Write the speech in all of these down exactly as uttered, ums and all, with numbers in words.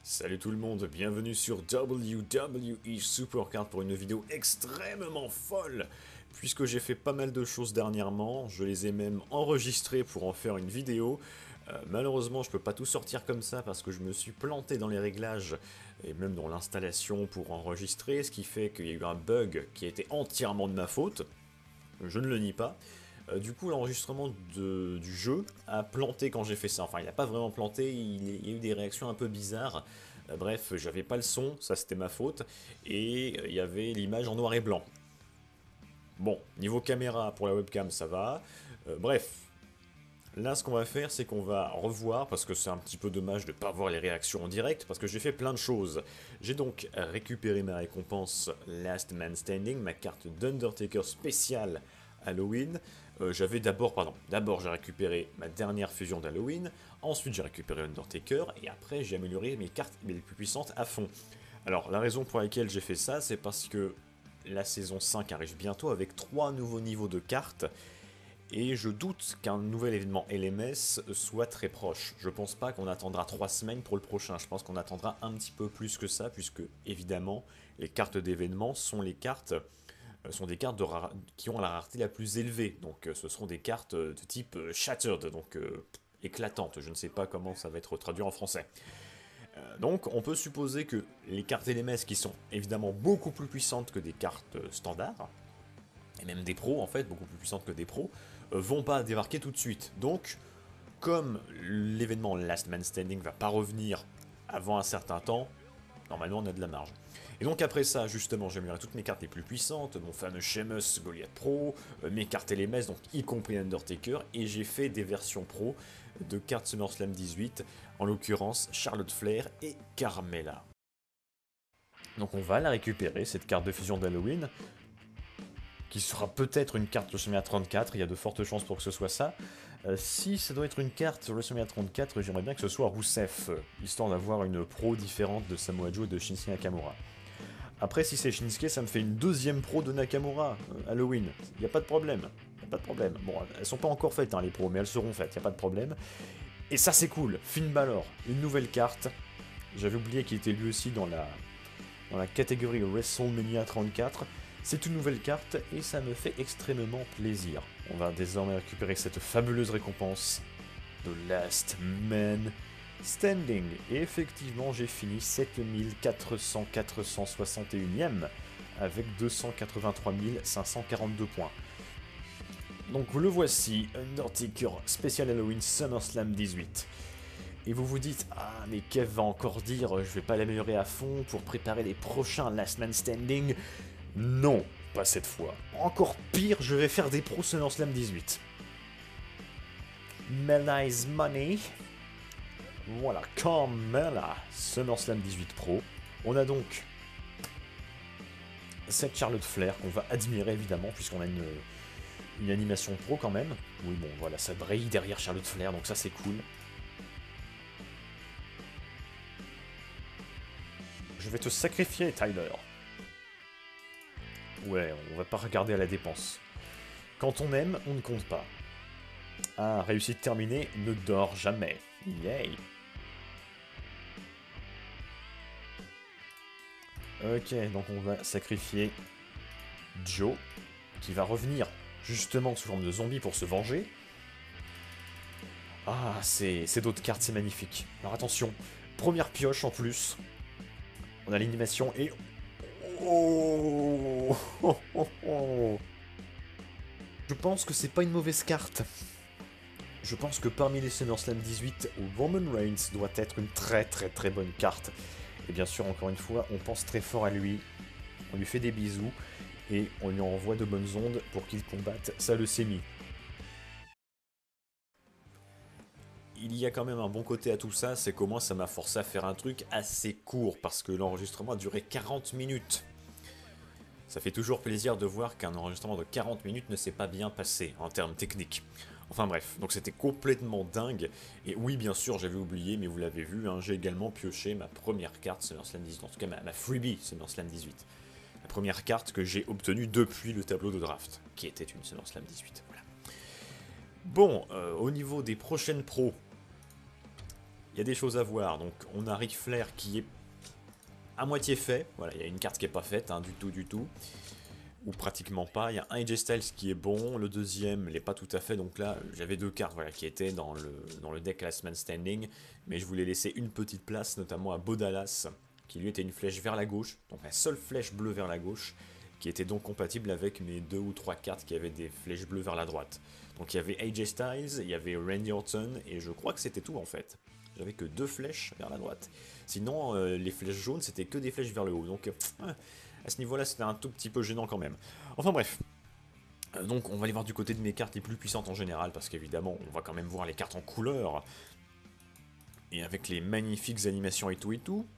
Salut tout le monde, bienvenue sur W W E Supercard pour une vidéo extrêmement folle. Puisque j'ai fait pas mal de choses dernièrement, je les ai même enregistrées pour en faire une vidéo. Euh, malheureusement, je peux pas tout sortir comme ça parce que je me suis planté dans les réglages et même dans l'installation pour enregistrer, ce qui fait qu'il y a eu un bug qui était entièrement de ma faute. Je ne le nie pas. Euh, du coup, l'enregistrement du jeu a planté quand j'ai fait ça. Enfin, il n'a pas vraiment planté, il, il y a eu des réactions un peu bizarres. Euh, bref, j'avais pas le son, ça c'était ma faute, et euh, il y avait l'image en noir et blanc. Bon, niveau caméra pour la webcam, ça va. Euh, bref, là, ce qu'on va faire, c'est qu'on va revoir, parce que c'est un petit peu dommage de ne pas voir les réactions en direct, parce que j'ai fait plein de choses. J'ai donc récupéré ma récompense Last Man Standing, ma carte d'Undertaker spéciale Halloween. Euh, j'avais d'abord, pardon, d'abord j'ai récupéré ma dernière fusion d'Halloween, ensuite j'ai récupéré Undertaker, et après j'ai amélioré mes cartes les plus puissantes à fond. Alors, la raison pour laquelle j'ai fait ça, c'est parce que la saison cinq arrive bientôt avec trois nouveaux niveaux de cartes, et je doute qu'un nouvel événement L M S soit très proche. Je pense pas qu'on attendra trois semaines pour le prochain, je pense qu'on attendra un petit peu plus que ça, puisque évidemment, les cartes d'événements sont les cartes sont des cartes de qui ont la rareté la plus élevée. Donc ce seront des cartes de type Shattered, donc euh, éclatantes. Je ne sais pas comment ça va être traduit en français. Euh, donc on peut supposer que les cartes L M S qui sont évidemment beaucoup plus puissantes que des cartes standards, et même des pros en fait, beaucoup plus puissantes que des pros, euh, vont pas débarquer tout de suite. Donc comme l'événement Last Man Standing va pas revenir avant un certain temps, normalement on a de la marge. Et donc après ça, justement, j'améliorerai toutes mes cartes les plus puissantes, mon fameux Sheamus Goliath Pro, euh, mes cartes L M S, donc y compris Undertaker, et j'ai fait des versions pro de cartes SummerSlam dix-huit, en l'occurrence Charlotte Flair et Carmella. Donc on va la récupérer, cette carte de fusion d'Halloween, qui sera peut-être une carte WrestleMania trente-quatre, il y a de fortes chances pour que ce soit ça. Euh, si ça doit être une carte WrestleMania trente-quatre, j'aimerais bien que ce soit Rousseff, histoire d'avoir une pro différente de Samoa Joe et de Shinsuke Nakamura. Après, si c'est Shinsuke, ça me fait une deuxième pro de Nakamura, euh, Halloween. Il n'y a pas de problème. Y a pas de problème. Bon, elles sont pas encore faites, hein, les pros, mais elles seront faites, il n'y a pas de problème. Et ça, c'est cool. Finn Balor, une nouvelle carte. J'avais oublié qu'il était lui aussi dans la, dans la catégorie WrestleMania trente-quatre. C'est une nouvelle carte et ça me fait extrêmement plaisir. On va désormais récupérer cette fabuleuse récompense de Last Man Standing. Et effectivement, j'ai fini sept mille quatre cents quatre cent soixante et unième avec deux cent quatre-vingt-trois mille cinq cent quarante-deux points. Donc le voici, Undertaker Special Halloween SummerSlam dix-huit. Et vous vous dites, ah mais Kev va encore dire, je vais pas l'améliorer à fond pour préparer les prochains Last Man Standing. Non, pas cette fois. Encore pire, je vais faire des pros SummerSlam dix-huit. Mela is money. Voilà, Carmella, SummerSlam dix-huit Pro. On a donc cette Charlotte Flair qu'on va admirer évidemment, puisqu'on a une, une animation pro quand même. Oui, bon, voilà, ça brille derrière Charlotte Flair, donc ça c'est cool. Je vais te sacrifier, Tyler. Ouais, on va pas regarder à la dépense. Quand on aime, on ne compte pas. Ah, réussite terminée, ne dors jamais. Yay! Ok, donc on va sacrifier Joe, qui va revenir justement sous forme de zombie pour se venger. Ah, c'est d'autres cartes, c'est magnifique. Alors attention, première pioche en plus. On a l'animation et... Oh, oh, oh, oh. Je pense que c'est pas une mauvaise carte. Je pense que parmi les SummerSlam dix-huit, Roman Reigns doit être une très très très bonne carte. Et bien sûr, encore une fois, on pense très fort à lui, on lui fait des bisous, et on lui envoie de bonnes ondes pour qu'il combatte sa leucémie. Il y a quand même un bon côté à tout ça, c'est qu'au moins ça m'a forcé à faire un truc assez court, parce que l'enregistrement a duré quarante minutes. Ça fait toujours plaisir de voir qu'un enregistrement de quarante minutes ne s'est pas bien passé, en termes techniques. Enfin bref, donc c'était complètement dingue, et oui bien sûr j'avais oublié, mais vous l'avez vu, hein, j'ai également pioché ma première carte SummerSlam dix-huit, en tout cas ma, ma freebie SummerSlam dix-huit. La première carte que j'ai obtenue depuis le tableau de draft, qui était une SummerSlam dix-huit, voilà. Bon, euh, au niveau des prochaines pros, il y a des choses à voir. Donc on a Ric Flair qui est à moitié fait. Voilà, il y a une carte qui est pas faite, hein, du tout, du tout. Ou pratiquement pas. Il y a un A J Styles qui est bon, le deuxième n'est pas tout à fait. Donc là, j'avais deux cartes voilà, qui étaient dans le, dans le deck Last Man Standing. Mais je voulais laisser une petite place, notamment à Bo Dallas, qui lui était une flèche vers la gauche. Donc la seule flèche bleue vers la gauche, qui était donc compatible avec mes deux ou trois cartes qui avaient des flèches bleues vers la droite. Donc il y avait A J Styles, il y avait Randy Orton, et je crois que c'était tout en fait. J'avais que deux flèches vers la droite. Sinon, euh, les flèches jaunes, c'était que des flèches vers le haut. Donc, euh, à ce niveau-là, c'était un tout petit peu gênant quand même. Enfin bref. Euh, donc, on va aller voir du côté de mes cartes les plus puissantes en général, parce qu'évidemment, on va quand même voir les cartes en couleur. Et avec les magnifiques animations et tout et tout.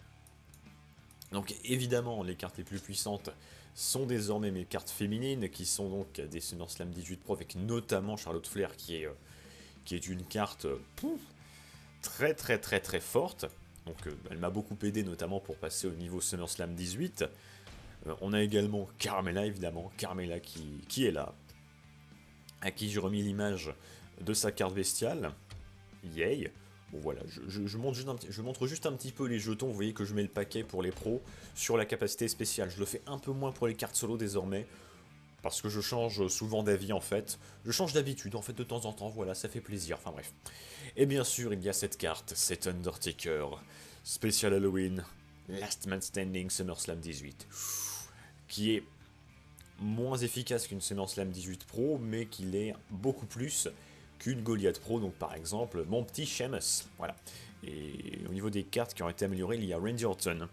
Donc, évidemment, les cartes les plus puissantes sont désormais mes cartes féminines, qui sont donc des SummerSlam dix-huit Pro, avec notamment Charlotte Flair, qui est, euh, qui est une carte... Euh, pouf, très très très très forte, donc euh, elle m'a beaucoup aidé notamment pour passer au niveau SummerSlam dix-huit. Euh, on a également Carmella évidemment, Carmella qui, qui est là, à qui j'ai remis l'image de sa carte bestiale, yay. Bon voilà, je, je, je, montre juste un, je montre juste un petit peu les jetons, vous voyez que je mets le paquet pour les pros sur la capacité spéciale, je le fais un peu moins pour les cartes solo désormais, parce que je change souvent d'avis en fait. Je change d'habitude en fait de temps en temps, voilà, ça fait plaisir, enfin bref. Et bien sûr, il y a cette carte, cet Undertaker, spécial Halloween, Last Man Standing SummerSlam dix-huit, qui est moins efficace qu'une SummerSlam dix-huit Pro, mais qui l'est beaucoup plus qu'une Goliath Pro, donc par exemple mon petit Sheamus, voilà. Et au niveau des cartes qui ont été améliorées, il y a Randy Orton,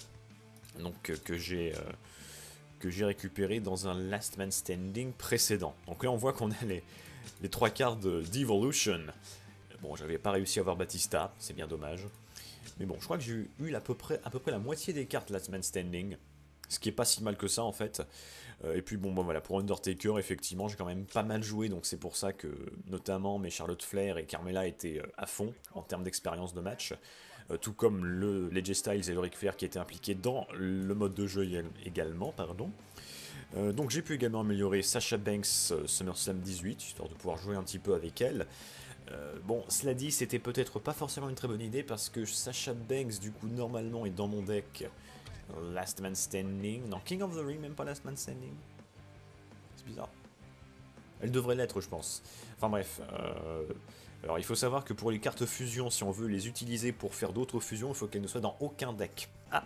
donc euh, que j'ai... Euh, que j'ai récupéré dans un Last Man Standing précédent. Donc là on voit qu'on a les, les trois cartes d'Evolution. Bon, j'avais pas réussi à avoir Batista, c'est bien dommage. Mais bon, je crois que j'ai eu à peu, près, à peu près la moitié des cartes Last Man Standing, ce qui est pas si mal que ça en fait. Euh, et puis bon, bon voilà, pour Undertaker, effectivement, j'ai quand même pas mal joué, donc c'est pour ça que notamment mes Charlotte Flair et Carmella étaient à fond en termes d'expérience de match. Euh, tout comme le A J Styles et le Ric Flair qui étaient impliqués dans le mode de jeu également, pardon. Euh, donc j'ai pu également améliorer Sasha Banks euh, SummerSlam dix-huit, histoire de pouvoir jouer un petit peu avec elle. Euh, bon, cela dit, c'était peut-être pas forcément une très bonne idée, parce que Sasha Banks, du coup, normalement, est dans mon deck Last Man Standing. Non, King of the Ring, même pas Last Man Standing. C'est bizarre. Elle devrait l'être, je pense. Enfin bref... Euh... Alors il faut savoir que pour les cartes fusion, si on veut les utiliser pour faire d'autres fusions, il faut qu'elles ne soient dans aucun deck. Ah!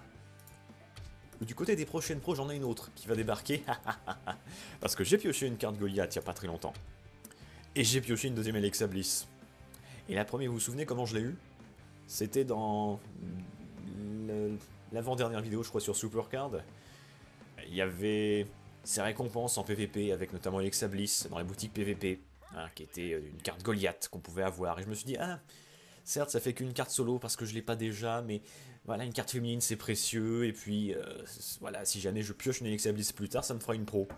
Du côté des prochaines pros, j'en ai une autre qui va débarquer. Parce que j'ai pioché une carte Goliath il n'y a pas très longtemps. Et j'ai pioché une deuxième Alexa Bliss. Et la première, vous vous souvenez comment je l'ai eu? C'était dans l'avant-dernière vidéo, je crois, sur Supercard. Il y avait ces récompenses en P V P, avec notamment Alexa Bliss dans les boutiques P V P. Hein, qui était une carte Goliath qu'on pouvait avoir. Et je me suis dit, ah, certes, ça fait qu'une carte solo parce que je l'ai pas déjà, mais voilà, une carte féminine, c'est précieux. Et puis, euh, voilà, si jamais je pioche une Alexa Bliss plus tard, ça me fera une pro.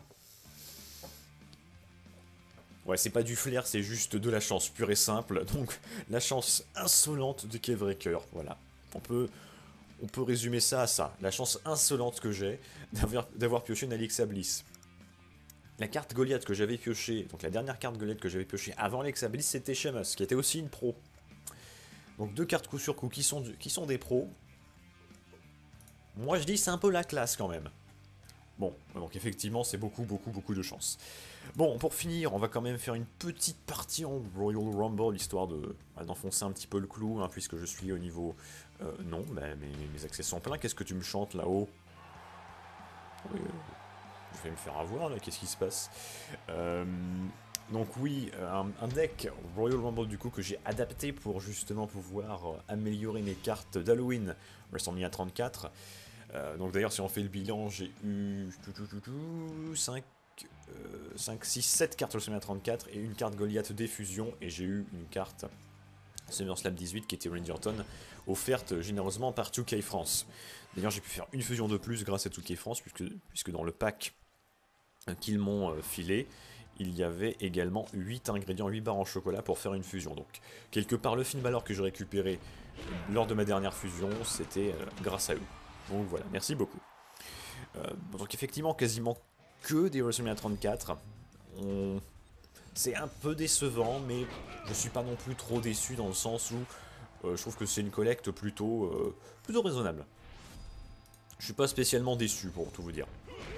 Ouais, c'est pas du flair, c'est juste de la chance pure et simple. Donc, la chance insolente de Kevraker, voilà. On peut, on peut résumer ça à ça. La chance insolente que j'ai d'avoir pioché une Alexa Bliss. La carte Goliath que j'avais piochée, donc la dernière carte Goliath que j'avais piochée avant Alexa Bliss, c'était Sheamus, qui était aussi une pro. Donc deux cartes coup sur coup qui sont, qui sont des pros. Moi je dis c'est un peu la classe quand même. Bon, donc effectivement c'est beaucoup beaucoup beaucoup de chance. Bon, pour finir, on va quand même faire une petite partie en Royal Rumble, histoire de d'enfoncer un petit peu le clou, hein, puisque je suis au niveau... Euh, non, bah, mes, mes accès sont pleins, qu'est-ce que tu me chantes là-haut? Oui, je vais me faire avoir là, qu'est-ce qui se passe? euh, Donc oui, un, un deck Royal Rumble du coup que j'ai adapté pour justement pouvoir améliorer mes cartes d'Halloween WrestleMania trente-quatre. Euh, donc d'ailleurs si on fait le bilan, j'ai eu cinq, six, sept cartes WrestleMania trente-quatre et une carte Goliath des fusions, et j'ai eu une carte SummerSlam dix-huit qui était Randy Orton, offerte généreusement par deux K France. D'ailleurs j'ai pu faire une fusion de plus grâce à deux K France, puisque, puisque dans le pack qu'ils m'ont filé, il y avait également huit ingrédients, huit barres en chocolat pour faire une fusion. Donc quelque part le Finn Balor que j'ai récupéré lors de ma dernière fusion, c'était euh, grâce à eux. Donc voilà, merci beaucoup. Euh, donc effectivement quasiment que des WrestleMania trente-quatre. On... C'est un peu décevant, mais je suis pas non plus trop déçu dans le sens où Euh, je trouve que c'est une collecte plutôt, euh, plutôt raisonnable. Je suis pas spécialement déçu pour tout vous dire.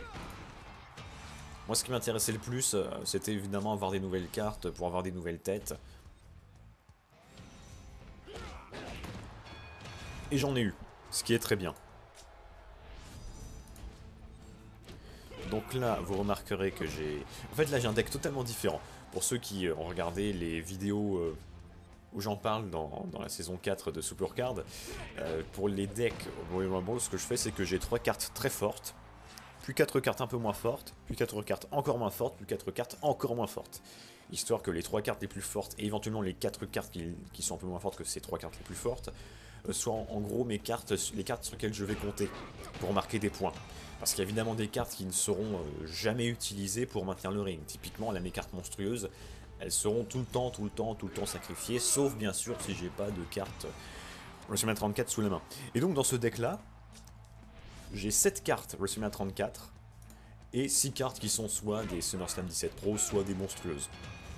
Moi ce qui m'intéressait le plus, euh, c'était évidemment avoir des nouvelles cartes pour avoir des nouvelles têtes. Et j'en ai eu, ce qui est très bien. Donc là, vous remarquerez que j'ai... En fait, là, j'ai un deck totalement différent. Pour ceux qui ont regardé les vidéos euh, où j'en parle dans, dans la saison quatre de Supercard, euh, pour les decks Royal Rumble, ce que je fais, c'est que j'ai trois cartes très fortes, puis quatre cartes un peu moins fortes, puis quatre cartes encore moins fortes, puis quatre cartes encore moins fortes. Histoire que les trois cartes les plus fortes, et éventuellement les quatre cartes qui, qui sont un peu moins fortes que ces trois cartes les plus fortes, euh, soient en, en gros mes cartes, les cartes sur lesquelles je vais compter, pour marquer des points. Parce qu'il y a évidemment des cartes qui ne seront euh, jamais utilisées pour maintenir le ring. Typiquement, là, mes cartes monstrueuses, elles seront tout le temps, tout le temps, tout le temps sacrifiées, sauf bien sûr si j'ai pas de carte WrestleMania trente-quatre sous la main. Et donc dans ce deck-là, j'ai sept cartes WrestleMania trente-quatre, et six cartes qui sont soit des SummerSlam dix-sept Pro, soit des monstrueuses.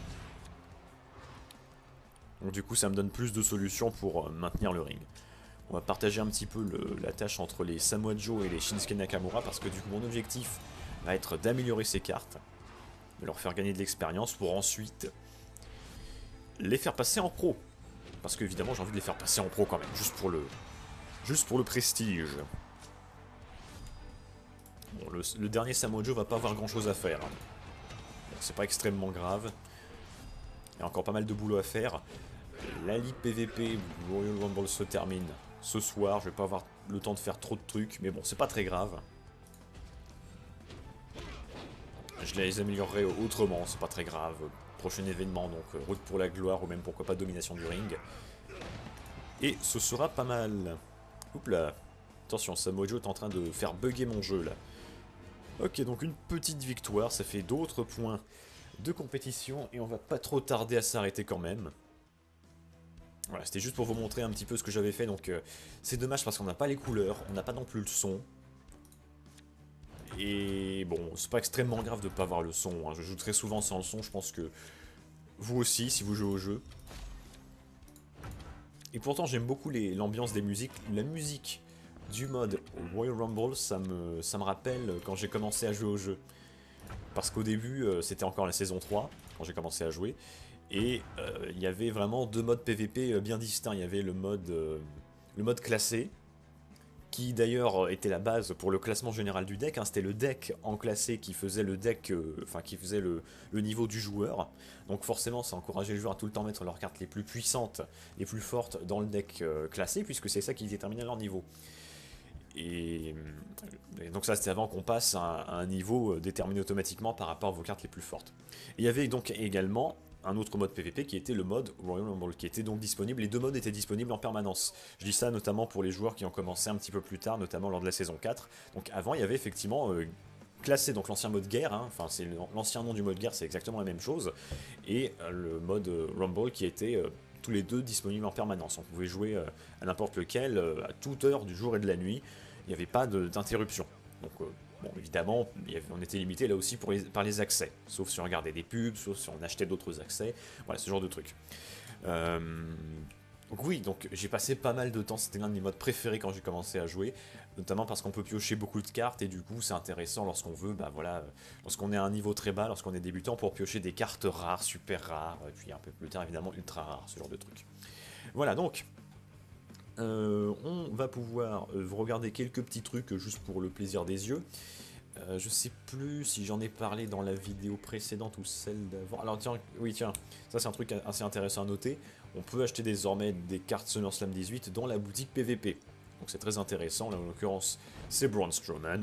Donc du coup, ça me donne plus de solutions pour euh, maintenir le ring. On va partager un petit peu le, la tâche entre les Samoa Joe et les Shinsuke Nakamura, parce que du coup mon objectif va être d'améliorer ces cartes, de leur faire gagner de l'expérience pour ensuite les faire passer en pro. Parce que évidemment j'ai envie de les faire passer en pro quand même, juste pour le, juste pour le prestige. Bon, le, le dernier Samoa Joe va pas avoir grand chose à faire. Bon, c'est pas extrêmement grave. Il y a encore pas mal de boulot à faire. La Ligue P V P Royal Rumble se termine ce soir, je vais pas avoir le temps de faire trop de trucs, mais bon, c'est pas très grave. Je les améliorerai autrement, c'est pas très grave. Prochain événement, donc euh, route pour la gloire, ou même pourquoi pas domination du ring. Et ce sera pas mal. Oups là. Attention, Samoa Joe est en train de faire bugger mon jeu là. Ok, donc une petite victoire, ça fait d'autres points de compétition, et on va pas trop tarder à s'arrêter quand même. Voilà, c'était juste pour vous montrer un petit peu ce que j'avais fait, donc euh, c'est dommage parce qu'on n'a pas les couleurs, on n'a pas non plus le son. Et bon, c'est pas extrêmement grave de pas avoir le son, hein. Je joue très souvent sans le son, je pense que vous aussi, si vous jouez au jeu. Et pourtant j'aime beaucoup l'ambiance des musiques, la musique du mode Royal Rumble, ça me, ça me rappelle quand j'ai commencé à jouer au jeu. Parce qu'au début, euh, c'était encore la saison trois, quand j'ai commencé à jouer. Et euh, il y avait vraiment deux modes P V P bien distincts. Il y avait le mode, euh, le mode classé, qui d'ailleurs était la base pour le classement général du deck. Hein. C'était le deck en classé qui faisait le deck, euh, enfin qui faisait le, le niveau du joueur. Donc forcément, ça encourageait les joueurs à tout le temps mettre leurs cartes les plus puissantes, les plus fortes dans le deck euh, classé, puisque c'est ça qui déterminait leur niveau. Et, et donc ça c'était avant qu'on passe à, à un niveau déterminé automatiquement par rapport à vos cartes les plus fortes. Et il y avait donc également un autre mode P V P qui était le mode Royal Rumble, qui était donc disponible. Les deux modes étaient disponibles en permanence. Je dis ça notamment pour les joueurs qui ont commencé un petit peu plus tard, notamment lors de la saison quatre. Donc avant il y avait effectivement euh, classé donc l'ancien mode guerre, hein, enfin c'est l'ancien nom du mode guerre, c'est exactement la même chose, et euh, le mode euh, Rumble qui était euh, tous les deux disponibles en permanence. On pouvait jouer euh, à n'importe lequel, euh, à toute heure du jour et de la nuit. Il n'y avait pas d'interruption. Donc, euh, bon, évidemment, y avait, on était limité là aussi pour les, par les accès. Sauf si on regardait des pubs, sauf si on achetait d'autres accès. Voilà, ce genre de trucs. Euh, donc oui, donc j'ai passé pas mal de temps. C'était l'un de mes modes préférés quand j'ai commencé à jouer. Notamment parce qu'on peut piocher beaucoup de cartes. Et du coup, c'est intéressant lorsqu'on veut, bah voilà, lorsqu'on est à un niveau très bas, lorsqu'on est débutant, pour piocher des cartes rares, super rares. Et puis un peu plus tard, évidemment, ultra rares, ce genre de trucs. Voilà, donc... Euh, on va pouvoir euh, regarder quelques petits trucs juste pour le plaisir des yeux. Euh, je sais plus si j'en ai parlé dans la vidéo précédente ou celle d'avant. Alors tiens, oui tiens, ça c'est un truc assez intéressant à noter. On peut acheter désormais des cartes SummerSlam dix-huit dans la boutique P V P. Donc c'est très intéressant, là en l'occurrence c'est Braun Strowman.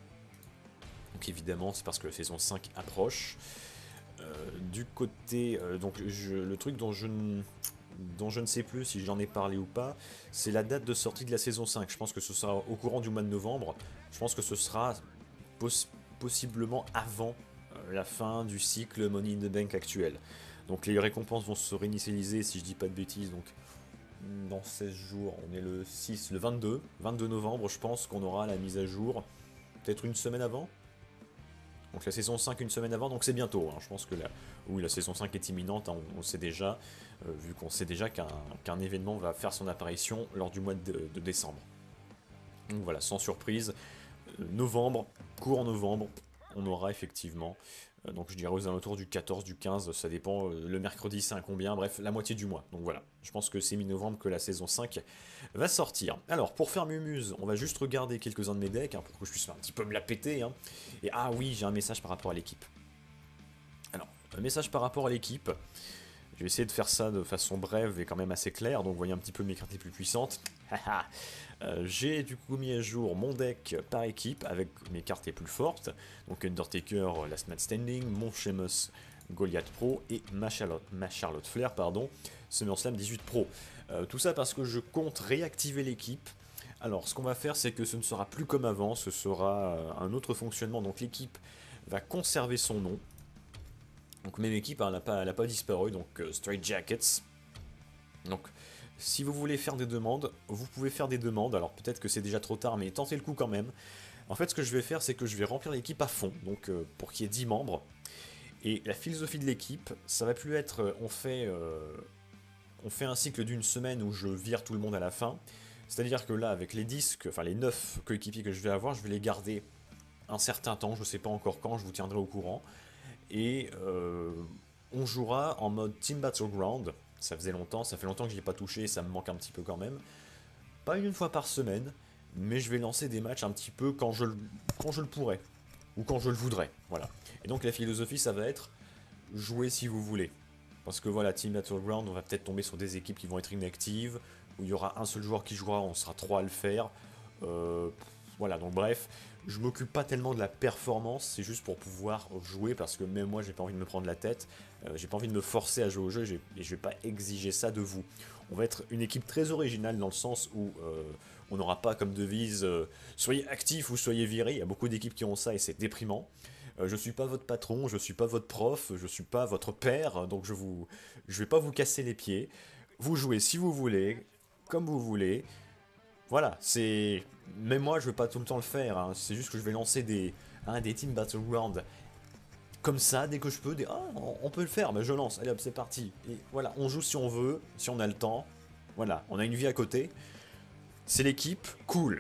Donc évidemment c'est parce que la saison cinq approche. Euh, du côté, euh, donc je, le truc dont je ne... dont je ne sais plus si j'en ai parlé ou pas, c'est la date de sortie de la saison cinq. Je pense que ce sera au courant du mois de novembre. Je pense que ce sera poss possiblement avant euh, la fin du cycle Money in the Bank actuel. Donc les récompenses vont se réinitialiser, si je dis pas de bêtises, donc dans seize jours, on est le six, le vingt-deux novembre, je pense qu'on aura la mise à jour, peut-être une semaine avant. Donc la saison cinq une semaine avant, donc c'est bientôt. Hein. Je pense que la, oui, la saison cinq est imminente, hein, on, on le sait déjà, euh, vu qu'on sait déjà qu'un qu'un événement va faire son apparition lors du mois de, de décembre. Donc voilà, sans surprise, euh, novembre, court novembre, on aura effectivement, euh, donc je dirais aux alentours du quatorze, du quinze, ça dépend, euh, le mercredi c'est un combien, bref, la moitié du mois. Donc voilà, je pense que c'est mi-novembre que la saison cinq va sortir. Alors, pour faire Mumuse, on va juste regarder quelques-uns de mes decks, hein, pour que je puisse un petit peu me la péter. Hein. Et ah oui, j'ai un message par rapport à l'équipe. Alors, un message par rapport à l'équipe. Je vais essayer de faire ça de façon brève et quand même assez claire, donc vous voyez un petit peu mes cartes les plus puissantes. euh, J'ai du coup mis à jour mon deck par équipe avec mes cartes les plus fortes. Donc Undertaker, Last Man Standing, mon Sheamus, Goliath Pro et ma Charlotte, ma Charlotte Flair, pardon, SummerSlam dix-huit Pro. Euh, tout ça parce que je compte réactiver l'équipe. Alors ce qu'on va faire, c'est que ce ne sera plus comme avant, ce sera un autre fonctionnement. Donc l'équipe va conserver son nom. Donc même équipe, hein, elle n'a pas, pas disparu, donc euh, Straight Jackets. Donc si vous voulez faire des demandes, vous pouvez faire des demandes. Alors peut-être que c'est déjà trop tard, mais tentez le coup quand même. En fait, ce que je vais faire, c'est que je vais remplir l'équipe à fond, donc euh, pour qu'il y ait dix membres. Et la philosophie de l'équipe, ça va plus être, euh, on fait, euh, on fait un cycle d'une semaine où je vire tout le monde à la fin. C'est-à-dire que là, avec les dix, enfin les neuf coéquipiers que je vais avoir, je vais les garder un certain temps, je ne sais pas encore quand, je vous tiendrai au courant. Et euh, on jouera en mode Team Battleground. Ça faisait longtemps, ça fait longtemps que je n'y ai pas touché, ça me manque un petit peu quand même. Pas une fois par semaine, mais je vais lancer des matchs un petit peu quand je, quand je le pourrai. Ou quand je le voudrais, voilà. Et donc la philosophie, ça va être jouer si vous voulez. Parce que voilà, Team Battleground, on va peut-être tomber sur des équipes qui vont être inactives, où il y aura un seul joueur qui jouera, on sera trois à le faire. Euh, voilà, donc bref, je m'occupe pas tellement de la performance, c'est juste pour pouvoir jouer, parce que même moi, j'ai pas envie de me prendre la tête, euh, j'ai pas envie de me forcer à jouer au jeu, et je vais pas exiger ça de vous. On va être une équipe très originale dans le sens où euh, on n'aura pas comme devise euh, soyez actifs ou soyez virés. Il y a beaucoup d'équipes qui ont ça et c'est déprimant. Euh, je suis pas votre patron, je suis pas votre prof, je suis pas votre père, donc je vous, je vais pas vous casser les pieds. Vous jouez si vous voulez, comme vous voulez. Voilà, c'est. Même moi, je vais pas tout le temps le faire. Hein. C'est juste que je vais lancer des, hein, des Team Battleground comme ça, dès que je peux, des ah, on peut le faire, mais je lance, allez hop, c'est parti. Et voilà, on joue si on veut, si on a le temps. Voilà, on a une vie à côté. C'est l'équipe, cool.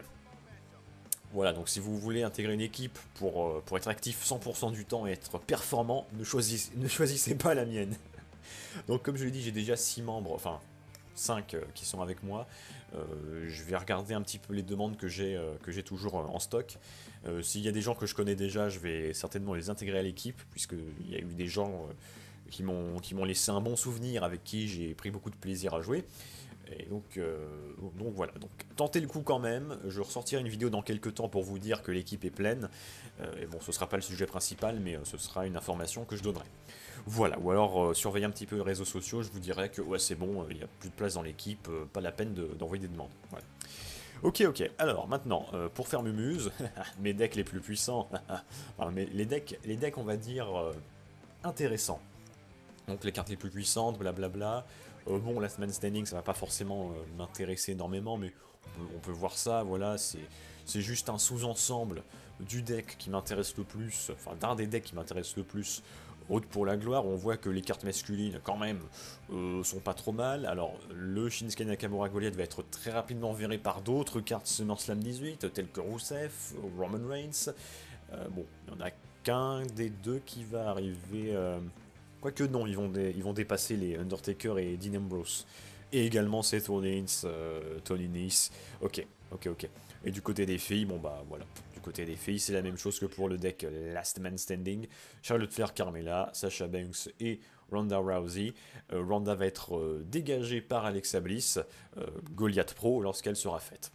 Voilà, donc si vous voulez intégrer une équipe pour, euh, pour être actif cent pour cent du temps et être performant, ne choisissez, ne choisissez pas la mienne. Donc comme je l'ai dit, j'ai déjà six membres, enfin cinq euh, qui sont avec moi. Euh, je vais regarder un petit peu les demandes que j'ai euh, que j'ai toujours euh, en stock. Euh, S'il y a des gens que je connais déjà, je vais certainement les intégrer à l'équipe, puisqu'il y a eu des gens euh, qui m'ont qui m'ont laissé un bon souvenir, avec qui j'ai pris beaucoup de plaisir à jouer. Et donc, euh, donc voilà, donc tentez le coup quand même. Je ressortirai une vidéo dans quelques temps pour vous dire que l'équipe est pleine. Euh, et bon, ce sera pas le sujet principal, mais euh, ce sera une information que je donnerai. Voilà, ou alors euh, surveillez un petit peu les réseaux sociaux, je vous dirai que ouais c'est bon, il n'y a plus de place dans l'équipe, euh, pas la peine d'envoyer de, des demandes. Voilà. Ok, ok, alors maintenant, euh, pour faire Mumuse, mes decks les plus puissants, enfin, mais les, decks, les decks on va dire euh, intéressants. Donc les cartes les plus puissantes, blablabla. Euh, bon, Last Man Standing, ça va pas forcément euh, m'intéresser énormément, mais on peut, on peut voir ça, voilà, c'est juste un sous-ensemble du deck qui m'intéresse le plus, enfin d'un des decks qui m'intéresse le plus. Haute pour la gloire, on voit que les cartes masculines, quand même, euh, sont pas trop mal. Alors, le Shinsuke Nakamura Goliath va être très rapidement viré par d'autres cartes SummerSlam dix-huit, telles que Rusev, Roman Reigns. Euh, bon, il n'y en a qu'un des deux qui va arriver... Euh... Quoique non, ils vont, dé ils vont dépasser les Undertaker et Dean Ambrose. Et également Seth Rollins, euh, Tony Nese. Ok, ok, ok. Et du côté des filles, bon bah voilà. Du côté des filles, c'est la même chose que pour le deck Last Man Standing. Charlotte Flair, Carmella, Sasha Banks et Ronda Rousey. Euh, Ronda va être euh, dégagée par Alexa Bliss, euh, Goliath Pro, lorsqu'elle sera faite.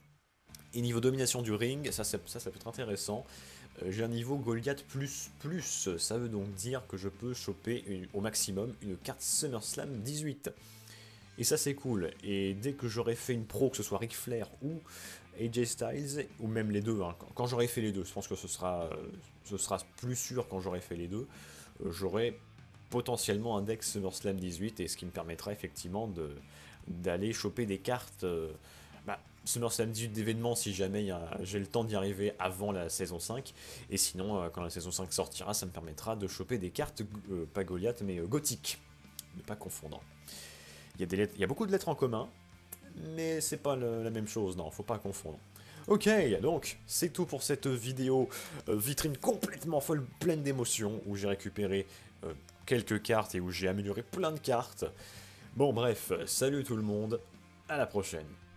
Et niveau domination du ring, ça, ça, ça, ça peut être intéressant. J'ai un niveau Goliath plus plus, ça veut donc dire que je peux choper une, au maximum une carte SummerSlam dix-huit. Et ça c'est cool, et dès que j'aurai fait une pro, que ce soit Ric Flair ou A J Styles, ou même les deux, hein, quand j'aurai fait les deux, je pense que ce sera, ce sera plus sûr quand j'aurai fait les deux, euh, j'aurai potentiellement un deck SummerSlam dix-huit, et ce qui me permettra effectivement d'aller choper des cartes... Euh, bah, SummerSlam dix-huit d'événements si jamais j'ai le temps d'y arriver avant la saison cinq. Et sinon, euh, quand la saison cinq sortira, ça me permettra de choper des cartes, euh, pas Goliath, mais euh, gothiques. Ne pas confondre. Il y, a des lettres, il y a beaucoup de lettres en commun, mais c'est pas le, la même chose, non, faut pas confondre. Ok, donc, c'est tout pour cette vidéo euh, vitrine complètement folle, pleine d'émotions, où j'ai récupéré euh, quelques cartes et où j'ai amélioré plein de cartes. Bon bref, salut tout le monde, à la prochaine.